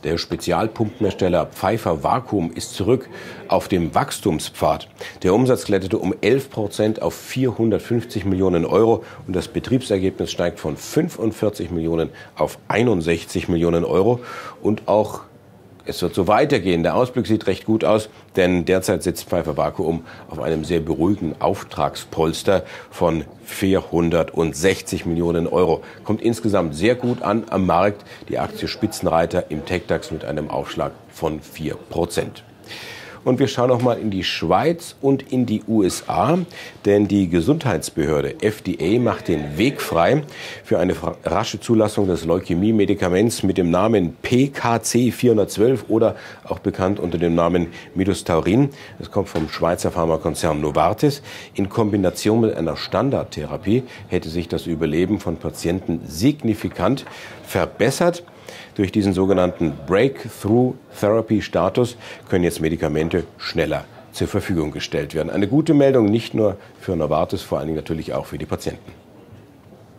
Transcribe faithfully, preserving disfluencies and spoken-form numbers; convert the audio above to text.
Der Spezialpumpenhersteller Pfeiffer Vacuum ist zurück auf dem Wachstumspfad. Der Umsatz kletterte um elf Prozent auf vierhundertfünfzig Millionen Euro und das Betriebsergebnis steigt von fünfundvierzig Millionen auf einundsechzig Millionen Euro. Und auch es wird so weitergehen. Der Ausblick sieht recht gut aus, denn derzeit sitzt Pfeiffer Vacuum auf einem sehr beruhigenden Auftragspolster von vierhundertsechzig Millionen Euro. Kommt insgesamt sehr gut an am Markt. Die Aktie Spitzenreiter im TecDAX mit einem Aufschlag von vier Prozent. Und wir schauen noch mal in die Schweiz und in die U S A, denn die Gesundheitsbehörde F D A macht den Weg frei für eine rasche Zulassung des Leukämie-Medikaments mit dem Namen P K C vierhundertzwölf oder auch bekannt unter dem Namen Midostaurin. Es kommt vom Schweizer Pharmakonzern Novartis. In Kombination mit einer Standardtherapie hätte sich das Überleben von Patienten signifikant verbessert. Durch diesen sogenannten Breakthrough-Therapy-Status können jetzt Medikamente schneller zur Verfügung gestellt werden. Eine gute Meldung nicht nur für Novartis, vor allen Dingen natürlich auch für die Patienten.